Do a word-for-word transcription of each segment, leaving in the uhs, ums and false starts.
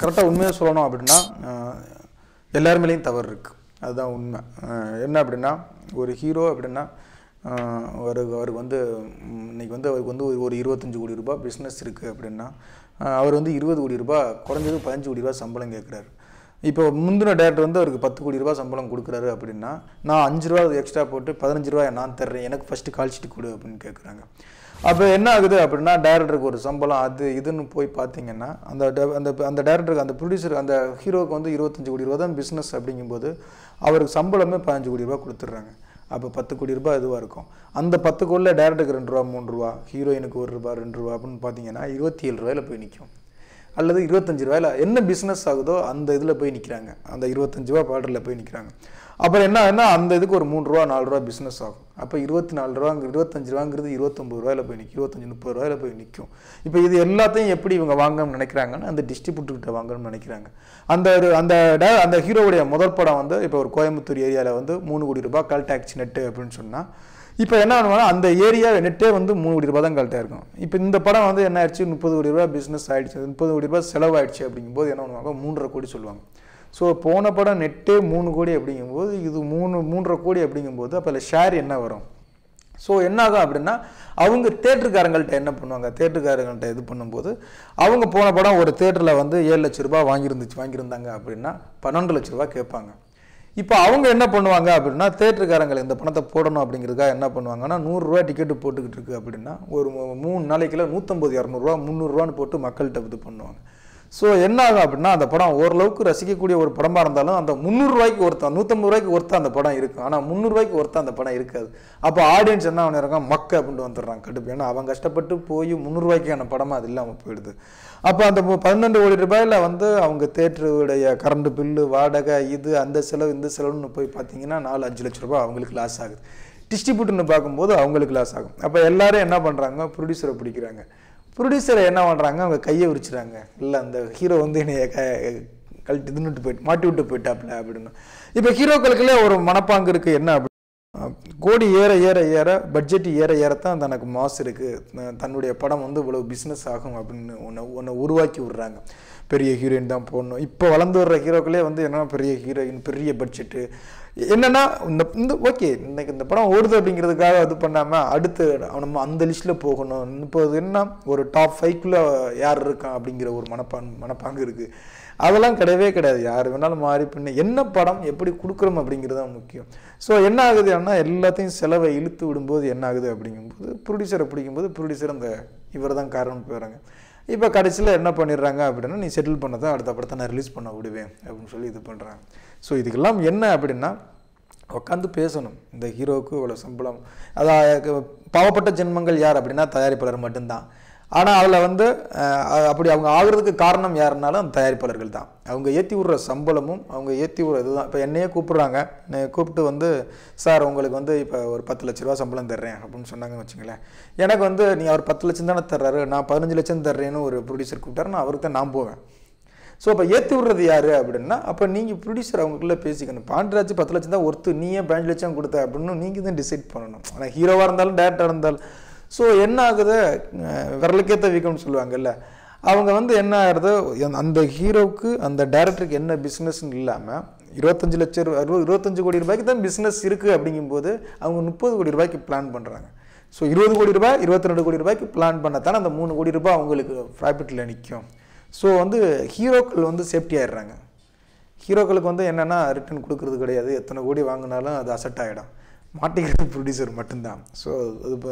கரெக்டாக உண்மையாக சொல்லணும் அப்படின்னா எல்லார் மேலேயும் தவறு இருக்குது. அதுதான் உண்மை. என்ன அப்படின்னா ஒரு ஹீரோ அப்படின்னா அவருக்கு அவருக்கு வந்து இன்றைக்கி வந்து அவருக்கு வந்து ஒரு இருபத்தஞ்சி கோடி ரூபாய் பிஸ்னஸ் இருக்குது அப்படின்னா அவர் வந்து இருபது கோடி ரூபாய் குறைஞ்சது பதினஞ்சு கோடி ரூபாய் சம்பளம் கேட்குறாரு. இப்போ முந்தின டேரக்டர் வந்து அவருக்கு பத்து கோடி ரூபாய் சம்பளம் கொடுக்குறாரு அப்படின்னா நான் அஞ்சு ரூபா எக்ஸ்ட்ரா போட்டு பதினஞ்சு ரூபாய் நான் தர்றேன், எனக்கு ஃபஸ்ட்டு கால்ஷீட் கொடு அப்படின்னு கேட்குறாங்க. அப்போ என்ன ஆகுது அப்படின்னா டேரக்டருக்கு ஒரு சம்பளம் அது இதுன்னு போய் பார்த்தீங்கன்னா அந்த அந்த அந்த டேரக்டருக்கு அந்த ப்ரொடியூசர் அந்த ஹீரோவுக்கு வந்து இருபத்தஞ்சி கோடி ரூபா தான் பிஸ்னஸ் அப்படிங்கும்போது அவருக்கு சம்பளமே பதினஞ்சு கோடி ரூபா கொடுத்துட்றாங்க. அப்போ பத்து கோடி ரூபாய் இதுவாக இருக்கும். அந்த பத்து கோடியில் டேரக்டருக்கு ரெண்டு ரூபா மூணு ரூபா ஹீரோயினுக்கு ஒரு ரூபா ரெண்டு ரூபா அப்படின்னு பார்த்தீங்கன்னா இருபத்தி ஏழு ரூபாயில் போய் நிற்கும். அல்லது இருபத்தஞ்சி ரூபாயில் என்ன பிஸ்னஸ் ஆகுதோ அந்த இதில் போய் நிற்கிறாங்க, அந்த இருபத்தஞ்சி ரூபா பார்டரில் போய் நிற்கிறாங்க. அப்புறம் என்ன ஆகுதுன்னா அந்த இதுக்கு ஒரு மூணு ரூபா நாலு ரூபா பிஸ்னஸ் ஆகும். அப்போ இருபத்தி நாலு ரூபாங்க இருபத்தஞ்சு ரூபாங்கிறது இருபத்தொம்பது ரூபாயில் போய் நிற்கும், இருபத்தஞ்சி முப்பது ரூபாயில் போய் நிற்கும். இப்போ இது எல்லாத்தையும் எப்படி இவங்க வாங்கணும்னு நினைக்கிறாங்கன்னா அந்த டிஸ்ட்ரிபியூட்டர்கிட்ட வாங்கணும்னு நினைக்கிறாங்க. அந்த ஒரு அந்த அந்த ஹீரோவுடைய முதல் படம் வந்து இப்போ ஒரு கோயம்புத்தூர் ஏரியாவில் வந்து மூணு கோடி ரூபாய் கால் டாக்ஸ் நெட்டு அப்படின்னு சொன்னால் இப்போ என்ன பண்ணுவாங்கன்னா அந்த ஏரியா நெட்டே வந்து மூணு கோடி ரூபாய் தான் கரெக்டாக இருக்கும். இப்போ இந்த படம் வந்து என்ன ஆயிடுச்சு முப்பது கோடி ரூபாய் பிஸ்னஸ் ஆகிடுச்சு, முப்பது கோடி ரூபாய் செலவாயிடுச்சு அப்படிங்கும்போது என்ன பண்ணுவாங்க மூன்றரை கோடி சொல்லுவாங்க. ஸோ போன படம் நெட்டே மூணு கோடி அப்படிங்கும்போது இது மூணு மூன்றரை கோடி அப்படிங்கும்போது அப்போ அதில் ஷேர் என்ன வரும்? ஸோ என்ன ஆகும் அப்படின்னா அவங்க தேட்டருக்காரங்கள்ட்ட என்ன பண்ணுவாங்க, தேட்டருக்காரங்கள்ட்ட இது பண்ணும்போது அவங்க போன படம் ஒரு தேட்டரில் வந்து ஏழு லட்ச ரூபா வாங்கியிருந்துச்சு வாங்கியிருந்தாங்க அப்படின்னா பன்னெண்டு லட்ச ரூபா கேட்பாங்க. இப்போ அவங்க என்ன பண்ணுவாங்க அப்படின்னா தேட்டருக்காரங்களை இந்த பணத்தை போடணும் அப்படிங்கிறதுக்காக என்ன பண்ணுவாங்கன்னா நூறுரூவா டிக்கெட்டு போட்டுக்கிட்டு இருக்கு அப்படின்னா ஒரு மூணு நாளைக்குள்ள நூற்றம்பது இரநூறுவா முந்நூறுரூவான்னு போட்டு மக்கள்கிட்ட இது பண்ணுவாங்க. ஸோ என்ன ஆகும் அப்படின்னா அந்த படம் ஓரளவுக்கு ரசிக்கக்கூடிய ஒரு படமாக இருந்தாலும் அந்த முந்நூறுரூவாய்க்கு ஒருத்தன் நூற்றம்பது ரூபாய்க்கு ஒருத்தன் அந்த படம் இருக்கும், ஆனால் முந்நூறுரூவாய்க்கு ஒருத்தன் அந்த படம் இருக்காது. அப்போ ஆடியன்ஸ் என்ன பண்ணிருக்காங்க மக்க அப்படின்ட்டு வந்துடுறாங்க கடுப்பு. ஏன்னா அவங்க கஷ்டப்பட்டு போய் முந்நூறுரூவாய்க்கான படமாக அது இல்லாமல் போயிடுது. அப்போ அந்த பன்னெண்டு கோடி ரூபாயில் வந்து அவங்க தேட்டருடைய கரண்ட் பில்லு வாடகை இது அந்த செலவு இந்த செலவுன்னு போய் பார்த்தீங்கன்னா நாலு அஞ்சு லட்ச ரூபாய் அவங்களுக்கு லாஸ் ஆகுது. டிஸ்ட்ரிபியூட்டர்னு பார்க்கும்போது அவங்களுக்கு லாஸ் ஆகும். அப்போ எல்லாரும் என்ன பண்ணுறாங்க ப்ரொடியூசரை பிடிக்கிறாங்க. ப்ரொடியூசரை என்ன பண்ணுறாங்க அவங்க கையை விரிச்சுறாங்க, இல்லை அந்த ஹீரோ வந்து என்னைய க கழட்டி இதுன்னுட்டு போயிட்டு மாட்டி விட்டு போயிட்டாப்ல அப்படின்னு. இப்போ ஹீரோக்களுக்குள்ளே ஒரு மனப்பாங்கு இருக்குது. என்ன அப்படி கோடி ஏற ஏற ஏற பட்ஜெட் ஏற ஏறத்தான் தனக்கு மாஸ் இருக்குது, தன்னுடைய படம் வந்து இவ்வளோ பிஸ்னஸ் ஆகும் அப்படின்னு ஒன்று ஒன்று உருவாக்கி விட்றாங்க. பெரிய ஹீரோயின் தான் போடணும். இப்போ வளர்ந்து வர்ற ஹீரோக்களே வந்து என்னென்னா பெரிய ஹீரோயின் பெரிய பட்ஜெட்டு என்னென்னா இந்த இந்த ஓகே இன்றைக்கி இந்த படம் ஓடுது அப்படிங்கிறதுக்காக இது பண்ணாமல் அடுத்து நம்ம அந்த லிஸ்ட்டில் போகணும். இப்போ என்ன ஒரு டாப் ஃபைவ்க்குள்ளே யார் இருக்கான் அப்படிங்கிற ஒரு மனப்பான் மனப்பாங்கு இருக்குது. அதெல்லாம் கிடையவே கிடையாது. யார் வேணாலும் மாறி பின்ன என்ன படம் எப்படி கொடுக்குறோம் அப்படிங்கிறது தான் முக்கியம். ஸோ என்ன ஆகுது அப்படின்னா எல்லாத்தையும் செலவை இழுத்து விடும்போது என்ன ஆகுது அப்படிங்கும்போது ப்ரொடியூசரை பிடிக்கும்போது ப்ரொடியூசர் அந்த இவர் தான் காரணம்னு போயிடுறாங்க. இப்போ கடைசியில் என்ன பண்ணிடுறாங்க அப்படின்னா நீ செட்டில் பண்ண தான் அடுத்த படத்தை நான் ரிலீஸ் பண்ண விடுவேன் அப்படின்னு சொல்லி இது பண்ணுறாங்க. ஸோ இதுக்கெல்லாம் என்ன அப்படின்னா உட்காந்து பேசணும். இந்த ஹீரோவுக்கு இவ்வளோ சம்பளம், அதாவது பாவப்பட்ட ஜென்மங்கள் யார் அப்படின்னா தயாரிப்பாளர் மட்டும்தான். ஆனால் அதில் வந்து அப்படி அவங்க ஆகுறதுக்கு காரணம் யாருனாலும் அந்த தயாரிப்பாளர்கள் தான். அவங்க ஏற்றி விடுற சம்பளமும் அவங்க ஏற்றி விடுற இதுதான். இப்போ என்னையே கூப்பிட்றாங்க, என்னை கூப்பிட்டு வந்து சார் உங்களுக்கு வந்து இப்போ ஒரு பத்து லட்ச ரூபா சம்பளம் தர்றேன் அப்படின்னு சொன்னாங்கன்னு வச்சுங்களேன். எனக்கு வந்து நீ அவர் பத்து லட்சம் தானே தர்றாரு, நான் பதினஞ்சு லட்சம் தர்றேன்னு ஒரு ப்ரொடியூசர் கூப்பிட்டாரு, நான் அவருக்கு தான் நான் போவேன். ஸோ அப்போ ஏற்றி விடுறது யார் அப்படின்னா அப்போ நீங்கள் ப்ரொடியூசர் அவங்களுக்குள்ளே பேசிக்கணும். பாண்டராஜ் பத்து லட்சம் தான் ஒருத்து நீ ஏன் பதினஞ்சு லட்சம் கொடுத்த அப்படின்னு நீங்கள் தான் டிசைட் பண்ணணும். ஆனால் ஹீரோவாக இருந்தாலும் டேரக்டராக இருந்தாலும். ஸோ என்ன ஆகுது விரலுக்கேற்ற வீக்கம்னு சொல்லுவாங்கல்ல, அவங்க வந்து என்ன ஆகுறது அந்த ஹீரோவுக்கு அந்த டைரக்டருக்கு என்ன பிஸ்னஸ்ன்னு இல்லாமல் இருபத்தஞ்சு லட்சம் ரூபா இருபத்தஞ்சு கோடி ரூபாய்க்கு தான் பிஸ்னஸ் இருக்குது அப்படிங்கும்போது அவங்க முப்பது கோடி ரூபாய்க்கு பிளான் பண்ணுறாங்க. ஸோ இருபது கோடி ரூபாய் இருபத்தி ரெண்டு கோடி ரூபாய்க்கு பிளான் பண்ணத்தானே அந்த மூணு கோடி ரூபாய் அவங்களுக்கு ப்ராஃபிட்டில் நிற்கும். ஸோ வந்து ஹீரோக்கள் வந்து சேஃப்டி ஆகிடுறாங்க. ஹீரோக்களுக்கு வந்து என்னென்னா ரிட்டர்ன் கொடுக்குறது கிடையாது, எத்தனை கோடி வாங்கினாலும் அது அசெட் ஆகிடும், மாட்டிக்கிறது ப்ரொடியூசர் மட்டும்தான். ஸோ அது இப்போ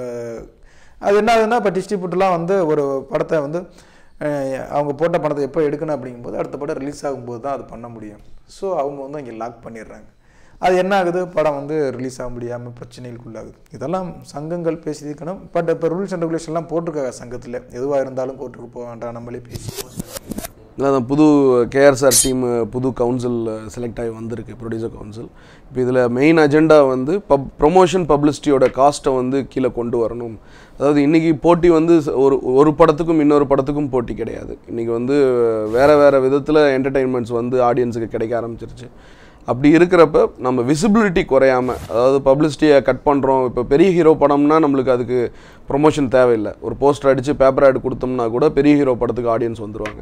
அது என்ன ஆகுதுன்னா இப்போ டிஸ்ட்ரிபியூட்டர்லாம் வந்து ஒரு படத்தை வந்து அவங்க போட்ட படத்தை எப்போ எடுக்கணும் அப்படிங்கும்போது அடுத்த படம் ரிலீஸ் ஆகும்போது தான் அது பண்ண முடியும். ஸோ அவங்க வந்து இங்கே லாக் பண்ணிடுறாங்க. அது என்ன ஆகுது படம் வந்து ரிலீஸ் ஆக முடியாமல் பிரச்சனைகளுக்குள்ளாகுது. இதெல்லாம் சங்கங்கள் பேசியிருக்கணும். பட் இப்போ ரூல்ஸ் அண்ட் ரெகுலேஷன்லாம் போட்டிருக்காங்க சங்கத்தில், எதுவாக இருந்தாலும் கோர்ட்டுக்கு போக வேண்டாம் நம்மளே பேசி. இல்லை அந்த புது கேஆர்எஸ்ஆர் டீம் புது கவுன்சில் செலக்ட் ஆகி வந்திருக்கு, ப்ரொடியூசர் கவுன்சில். இப்போ இதில் மெயின் அஜெண்டா வந்து பப் ப்ரொமோஷன் பப்ளிசிட்டியோட காஸ்ட்டை வந்து கீழே கொண்டு வரணும். அதாவது இன்றைக்கி போட்டி வந்து ஒரு ஒரு படத்துக்கும் இன்னொரு படத்துக்கும் போட்டி கிடையாது. இன்றைக்கி வந்து வேறு வேறு விதத்தில் என்டர்டெயின்மெண்ட்ஸ் வந்து ஆடியன்ஸுக்கு கிடைக்க ஆரம்பிச்சிருச்சு. அப்படி இருக்கிறப்ப நம்ம விசிபிலிட்டி குறையாமல், அதாவது பப்ளிசிட்டியை கட் பண்ணுறோம். இப்போ பெரிய ஹீரோ படம்னா நம்மளுக்கு அதுக்கு ப்ரொமோஷன் தேவையில்லை, ஒரு போஸ்டர் அடித்து பேப்பர் ஆட் கொடுத்தோம்னா கூட பெரிய ஹீரோ படத்துக்கு ஆடியன்ஸ் வந்துடுவாங்க.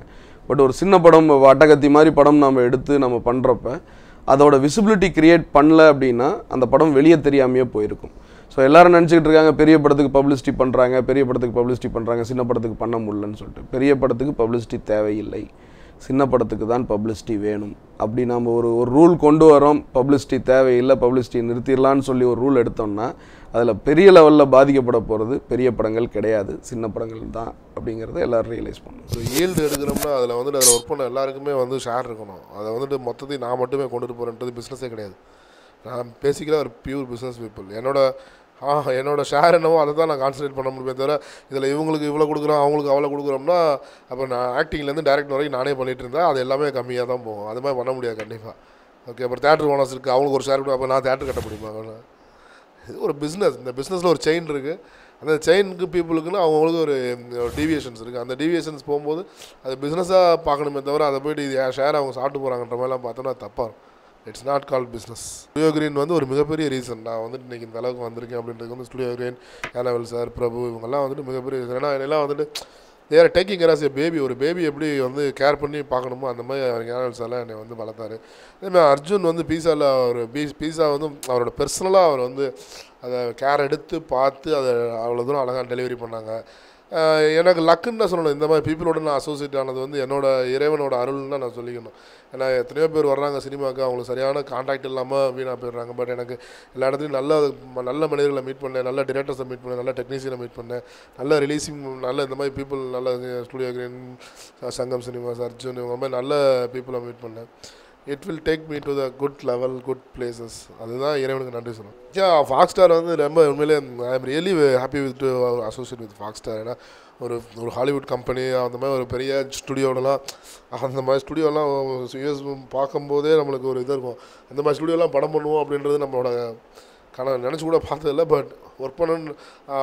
பட் ஒரு சின்ன படம் வட்டகத்தி மாதிரி படம் நம்ம எடுத்து நம்ம பண்ணுறப்ப அதோட விசிபிலிட்டி க்ரியேட் பண்ணல அப்படின்னா அந்த படம் வெளியே தெரியாமையே போயிருக்கும். ஸோ எல்லோரும் நினச்சிக்கிட்டு இருக்காங்க பெரிய படத்துக்கு பப்ளிசிட்டி பண்ணுறாங்க, பெரிய படத்துக்கு பப்ளிசிட்டி பண்ணுறாங்க, சின்ன படத்துக்கு பண்ண முடியலன்னு சொல்லிட்டு. பெரிய படத்துக்கு பப்ளிசிட்டி தேவையில்லை, சின்ன படத்துக்கு தான் பப்ளிசிட்டி வேணும். அப்படி நம்ம ஒரு ஒரு ரூல் கொண்டு வரோம், பப்ளிசிட்டி தேவையில்லை, பப்ளிசிட்டி நிறுத்திடலான்னு சொல்லி ஒரு ரூல் எடுத்தோம்னா அதில் பெரிய லெவலில் பாதிக்கப்பட போகிறது பெரிய படங்கள் கிடையாது, சின்ன படங்கள் தான் அப்படிங்கிறத எல்லோரும் ரியலைஸ் பண்ணணும். ஒரு ஈல்டு எடுக்கிறோம்னா அதில் வந்துட்டு அதில் ஒர்க் பண்ண எல்லாருக்குமே வந்து ஷேர் இருக்கணும். அதை வந்துட்டு மொத்தத்தையும் நான் மட்டுமே கொண்டுட்டு போகிறேன்றது பிஸ்னஸே கிடையாது. நான் பேசிக்கலாக ஒரு பியூர் பிஸ்னஸ் பீப்புள். என்னோட ஆ என்னோடய ஷேர் என்னவோ அதை தான் நான் கான்சன்ட்ரேட் பண்ண முடியுமே தவிர இதில் இவங்களுக்கு இவ்வளோ கொடுக்குறோம் அவங்களுக்கு அவ்வளோ கொடுக்குறோம்னா அப்போ நான் ஆக்டிங்லேருந்து டேரக்ட் வரைக்கும் நானே பண்ணிகிட்டு இருந்தேன். அது எல்லாமே கம்மியாக தான் போகும். அது மாதிரி பண்ண முடியாது கண்டிப்பாக. ஓகே, அப்புறம் தேட்டர் ஓனர்ஸ் இருக்குது, அவங்களுக்கு ஒரு ஷேர் கொடுக்கும். அப்போ நான் தேட்டர் கட்ட முடியுமா? இது ஒரு பிஸ்னஸ். இந்த பிஸ்னஸில் ஒரு செயின் இருக்குது. அந்த செயினுக்கு பீப்புளுக்குன்னு அவங்களுக்கு ஒரு டீவியேஷன்ஸ் இருக்குது. அந்த டீவியேஷன்ஸ் போகும்போது அது பிஸ்னஸாக பார்க்கணுமே தவிர அதை போய்ட்டு இது ஷேர் அவங்க சாப்பிட்டு போகிறாங்கன்ற மாதிரிலாம் பார்த்தோன்னா தப்பாக இருக்கும். It's not call business. Studio green வந்து ஒரு மிகப்பெரிய ரீசன். நான் வந்துட்டு இன்றைக்கி இந்த அளவுக்கு வந்திருக்கேன் அப்படின்றது வந்து ஸ்டுடியோ கிரீன், ஏனவல் சார், பிரபு, இவங்கெல்லாம் வந்துட்டு மிகப்பெரிய ரீசன். ஏன்னா என்னெல்லாம் வந்துட்டு they're taking care as a baby. ஒரு பேபி எப்படி வந்து கேர் பண்ணி பார்க்கணுமோ அந்த மாதிரி அவர் ஏனவல் சார்லாம் என்னை வந்து வளர்த்தாரு. அதேமாதிரி அர்ஜுன் வந்து பீஸாவில் ஒரு பீ பீஸா வந்து அவரோட பர்சனலாக அவர் வந்து அதை கேர் எடுத்து பார்த்து அதை அவ்வளோ தூரம் அழகாக டெலிவரி பண்ணாங்க. எனக்கு லக்குன்னு நான் சொல்லணும். இந்த மாதிரி பீப்புளோட நான் அசோசியேட் ஆனது வந்து என்னோட இறைவனோட அருள்னு தான் நான் சொல்லிக்கணும். ஏன்னா எத்தனையோ பேர் வர்றாங்க சினிமாவுக்கு, அவங்களுக்கு சரியான கான்டாக்ட் இல்லாமல் வீணாக போயிடுறாங்க. பட் எனக்கு எல்லா இடத்துலையும் நல்ல நல்ல மனிதர்களை மீட் பண்ணேன், நல்ல டிரெக்டர்ஸை மீட் பண்ணேன், நல்ல டெக்னீஷியனை மீட் பண்ணேன், நல்ல ரிலீஸிங், நல்ல இந்த மாதிரி பீப்புள், நல்ல studio green, Sangam cinemas, Arjun, இவங்க மாதிரி நல்ல பீப்புளை மீட் பண்ணேன். It will take me to the good level, good places. அதுதான் இறைவனுக்கு நன்றி சொல்லணும். ஏ ஃபாக்ஸ் ஸ்டார் வந்து ரொம்ப உண்மையிலே I am really happy with to associate with Fox Star. ஏன்னா ஒரு ஒரு ஹாலிவுட் கம்பெனி அந்த மாதிரி ஒரு பெரிய ஸ்டுடியோடலாம், அந்த மாதிரி ஸ்டுடியோலாம் யூஎஸ் பார்க்கும்போதே நம்மளுக்கு ஒரு இது இருக்கும். அந்த மாதிரி ஸ்டுடியோலாம் படம் பண்ணுவோம் அப்படின்றது நம்மளோட கன நினச்சி கூட பார்த்ததில்ல. பட் ஒர்க் பண்ணு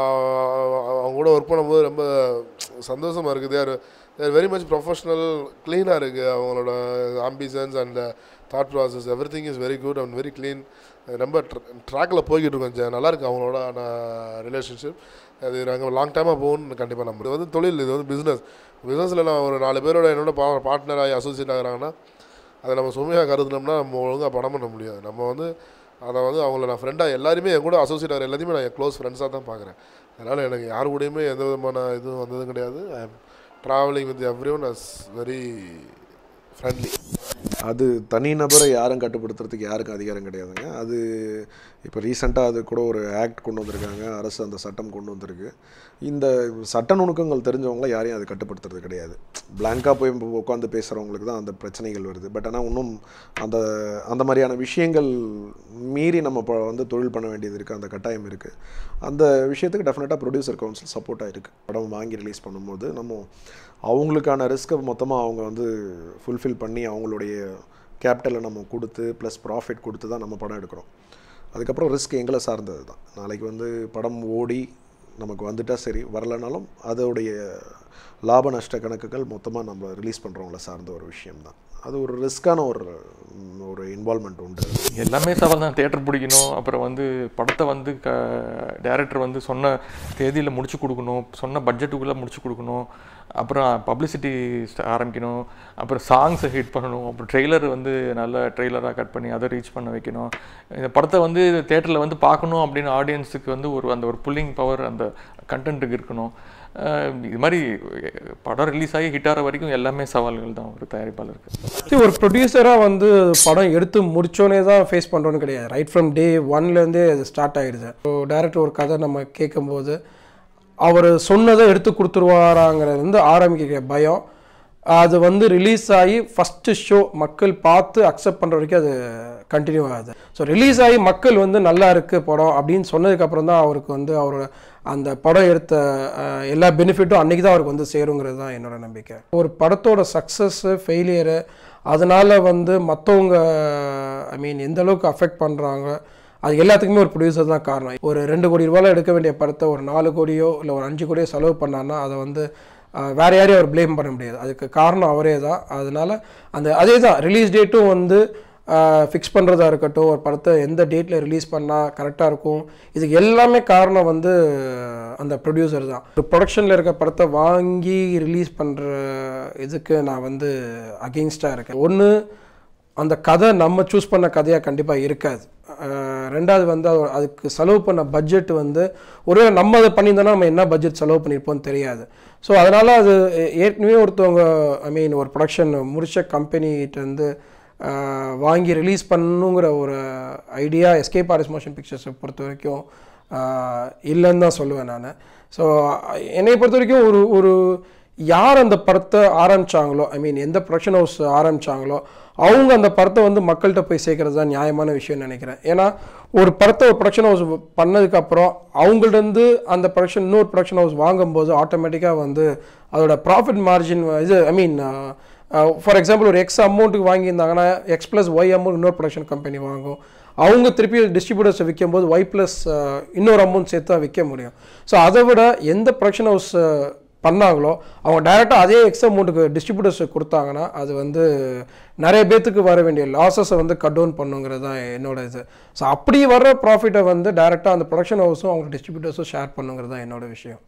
அவங்க கூட ஒர்க் பண்ணும்போது ரொம்ப சந்தோஷமாக இருக்குது. யார் தேர் வெரி மச் ப்ரொஃபஷ்னல், க்ளீனாக இருக்குது அவங்களோட ambitions and thought process. Everything is very good and very clean. ரொம்ப ட்ராக்கில் போய்கிட்டு இருக்கோம். கொஞ்சம் நல்லாயிருக்கு அவங்களோட ரிலேஷன்ஷிப். அது நாங்கள் லாங் டைமாக போகணும்னு கண்டிப்பாக நம்புறோம். இது வந்து தொழில், இது வந்து பிஸ்னஸ். பிஸ்னஸில் நான் ஒரு நாலு பேரோட என்னோட பா பார்ட்னர் ஆகி அசோசியேட் ஆகிறாங்கன்னா அதை நம்ம சுமையாக கருதுனோம்னா நம்ம ஒழுங்காக படம் பண்ண முடியாது. நம்ம வந்து அதை வந்து அவங்கள நான் ஃப்ரெண்டாக எல்லாருமே என் கூட அசோசியேட் ஆகிற எல்லாத்தையுமே நான் என் க்ளோஸ் ஃப்ரெண்ட்ஸாக தான் பார்க்குறேன். அதனால் எனக்கு யாரு கூடயுமே எந்த விதமான இதுவும் வந்ததும் கிடையாது. I am travelling with everyone as very friendly. அது தனிநபரை யாரும் கட்டுப்படுத்துறதுக்கு யாருக்கும் அதிகாரம் கிடையாதுங்க. அது இப்போ ரீசெண்டாக அது கூட ஒரு ஆக்ட் கொண்டு வந்திருக்காங்க, அரசு அந்த சட்டம் கொண்டு வந்திருக்கு. இந்த சட்ட நுணுக்கங்கள் தெரிஞ்சவங்கள யாரையும் அது கட்டுப்படுத்துறது கிடையாது. பிளாங்காக போய் உட்காந்து பேசுகிறவங்களுக்கு தான் அந்த பிரச்சனைகள் வருது. பட் ஆனால் இன்னும் அந்த அந்த மாதிரியான விஷயங்கள் மீறி நம்ம இப்போ வந்து தொழில் பண்ண வேண்டியது இருக்குது, அந்த கட்டாயம் இருக்குது. அந்த விஷயத்துக்கு டெஃபினட்டாக ப்ரொடியூசர் கவுன்சில் சப்போர்ட்டாக இருக்குது. படம் வாங்கி ரிலீஸ் பண்ணும்போது நம்ம அவங்களுக்கான ரிஸ்க்கை மொத்தமாக அவங்க வந்து ஃபுல்ஃபில் பண்ணி அவங்களுடைய கேபிட்டலை நம்ம கொடுத்து ப்ளஸ் ப்ராஃபிட் கொடுத்து தான் நம்ம படம் எடுக்கிறோம். அதுக்கப்புறம் ரிஸ்க் எங்களை சார்ந்தது தான். நாளைக்கு வந்து படம் ஓடி நமக்கு வந்துட்டால் சரி, வரலைனாலும் அதோடைய லாப நஷ்ட கணக்குகள் மொத்தமாக நம்ம ரிலீஸ் பண்ணுறவங்கள சார்ந்த ஒரு விஷயம்தான். அது ஒரு ரிஸ்க்கான ஒரு ஒரு இன்வால்மெண்ட் உண்டு. எல்லாமே சவால் தான். தேட்டர் பிடிக்கணும், அப்புறம் வந்து படத்தை வந்து க டேரக்டர் வந்து சொன்ன தேதியில் முடிச்சு கொடுக்கணும், சொன்ன பட்ஜெட்டுக்குள்ளே முடிச்சு கொடுக்கணும், அப்புறம் பப்ளிசிட்டி ஆரம்பிக்கணும், அப்புறம் சாங்ஸை ஹிட் பண்ணணும், அப்புறம் ட்ரெய்லர் வந்து நல்ல ட்ரெய்லராக கட் பண்ணி அதை ரீச் பண்ண வைக்கணும். இந்த படத்தை வந்து தேட்டரில் வந்து பார்க்கணும் அப்படின்னு ஆடியன்ஸுக்கு வந்து ஒரு அந்த ஒரு புல்லிங் பவர் அந்த கண்டென்ட்டுக்கு இருக்கணும். இது மாதிரி படம் ரிலீஸ் ஆகி ஹிட் ஆகிற வரைக்கும் எல்லாமே சவால்கள் தான் ஒரு தயாரிப்பாளருக்கு. ஒரு ப்ரொடியூசராக வந்து படம் எடுத்து முடிச்சோன்னே தான் ஃபேஸ் பண்ணுறோன்னு கிடையாது. ரைட் ஃப்ரம் டே ஒன்லேருந்தே அது ஸ்டார்ட் ஆகிடுது. ஸோ டேரக்டர் ஒரு கதை நம்ம கேட்கும்போது அவர் சொன்னதை எடுத்து கொடுத்துருவாராங்கிறது வந்து ஆரம்பிக்கிற பயம். அது வந்து ரிலீஸ் ஆகி ஃபஸ்ட்டு ஷோ மக்கள் பார்த்து அக்செப்ட் பண்ணுற வரைக்கும் அது கண்டினியூ ஆகுது. ஸோ ரிலீஸ் ஆகி மக்கள் வந்து நல்லா இருக்குது படம் அப்படின்னு சொன்னதுக்கப்புறம் தான் அவருக்கு வந்து அவரோட அந்த படம் எடுத்த எல்லா பெனிஃபிட்டும் அன்றைக்கி தான் அவருக்கு வந்து சேருங்கிறது தான் என்னோடய நம்பிக்கை. ஒரு படத்தோட சக்ஸஸ்ஸு ஃபெயிலியரு அதனால் வந்து மற்றவங்க ஐ மீன் எந்த அளவுக்கு அஃபெக்ட் பண்ணுறாங்க அது எல்லாத்துக்குமே ஒரு ப்ரொடியூசர் தான் காரணம். ஒரு ரெண்டு கோடி ரூபாயில் எடுக்க வேண்டிய படத்தை ஒரு நாலு கோடியோ இல்லை ஒரு அஞ்சு கோடியோ செலவு பண்ணான்னா அதை வந்து வேறு யாரையும் அவர் ப்ளேம் பண்ண முடியாது. அதுக்கு காரணம் அவரே தான். அதனால் அந்த அதே தான் ரிலீஸ் டேட்டும் வந்து ஃபிக்ஸ் பண்ணுறதா இருக்கட்டும், ஒரு படத்தை எந்த டேட்டில் ரிலீஸ் பண்ணால் கரெக்டாக இருக்கும், இதுக்கு எல்லாமே காரணம் வந்து அந்த ப்ரொடியூசர் தான். ஒரு ப்ரொடக்ஷனில் இருக்க படத்தை வாங்கி ரிலீஸ் பண்ணுற இதுக்கு நான் வந்து அகெயின்ஸ்டாக இருக்கேன். ஒன்று, அந்த கதை நம்ம சூஸ் பண்ண கதையாக கண்டிப்பாக இருக்காது. ரெண்டாவது வந்து அதுக்கு செலவு பண்ண பட்ஜெட் வந்து ஒருவேளை நம்ம அதை பண்ணியிருந்தோன்னா நம்ம என்ன பட்ஜெட் செலவு பண்ணியிருப்போம்னு தெரியாது. ஸோ அதனால் அது ஏற்கனவே ஒருத்தவங்க ஐ மீன் ஒரு ப்ரொடக்ஷன் முடித்த கம்பெனிகிட்டேருந்து வாங்கி ரிலீஸ் பண்ணுங்கிற ஒரு ஐடியா எஸ்கேப் ஆர்டிஸ்ட் மோஷன் பிக்சர்ஸை பொறுத்த வரைக்கும் இல்லைன்னு தான் சொல்லுவேன் நான். ஸோ என்னை பொறுத்த வரைக்கும் ஒரு ஒரு யார் அந்த படத்தை ஆரம்பித்தாங்களோ, ஐ மீன் எந்த ப்ரொடக்ஷன் ஹவுஸ் ஆரம்பித்தாங்களோ அவங்க அந்த படத்தை வந்து மக்கள்கிட்ட போய் சேர்க்கறது தான் நியாயமான விஷயம்னு நினைக்கிறேன். ஏன்னா ஒரு படத்தை ஒரு ப்ரொடக்ஷன் ஹவுஸ் பண்ணதுக்கப்புறம் அவங்கள்டேருந்து அந்த ப்ரொடக்ஷன் இன்னொரு ப்ரொடக்ஷன் ஹவுஸ் வாங்கும்போது ஆட்டோமேட்டிக்காக வந்து அதோட ப்ராஃபிட் மார்ஜின் இது ஐ மீன் ஃபார் எக்ஸாம்பிள் ஒரு எக்ஸ் அமௌண்ட்டுக்கு வாங்கியிருந்தாங்கன்னா எக்ஸ் ப்ளஸ் ஒய் அமௌண்ட் இன்னொரு ப்ரொடக்ஷன் கம்பெனி வாங்கும். அவங்க திருப்பி டிஸ்ட்ரிபியூட்டர்ஸை விற்கும் போது ஒய் ப்ளஸ் இன்னொரு அமௌண்ட் சேர்த்து தான் விற்க முடியும். ஸோ அதை விட எந்த ப்ரொடக்ஷன் ஹவுஸ் பண்ணாங்களோ அவங்க டைரெக்டாக அதே எக்ஸ் அமௌண்ட்டுக்கு டிஸ்ட்ரிபியூட்டர்ஸ் கொடுத்தாங்கன்னா அது வந்து நிறைய பேர்த்துக்கு வர வேண்டிய லாஸஸை வந்து கட் டவுன் பண்ணுங்கிறது தான் என்னோட இது. ஸோ அப்படி வர்ற ப்ராஃபிட்டை வந்து டைரெக்டாக அந்த ப்ரொடக்ஷன் ஹவுஸும் அவங்க டிஸ்ட்ரிபியூட்டர்ஸும் ஷேர் பண்ணுங்கிறது தான் என்னோட விஷயம்.